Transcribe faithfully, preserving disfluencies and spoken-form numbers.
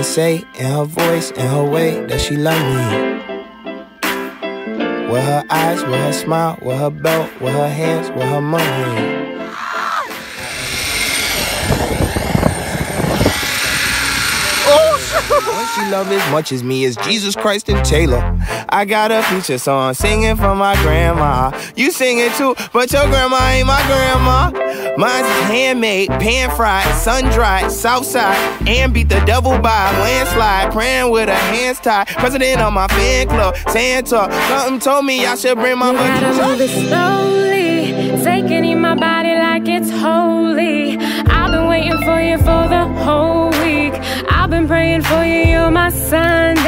can say in her voice, in her way, that she love me. With her eyes, with her smile, with her belt, with her hands, with her money. What she love as much as me is Jesus Christ and Taylor. I got a feature song singing for my grandma. You sing it too, but your grandma ain't my grandma. Mine's is handmade, pan-fried, sun-dried, southside, and beat the devil by a landslide. Praying with her hands tied, president of my fan club, Santa. Something told me I should bring my you money. gotta move it slowly, taking in my body like it's holy. I've been waiting for you for the whole week. I've been praying for you, you're my son.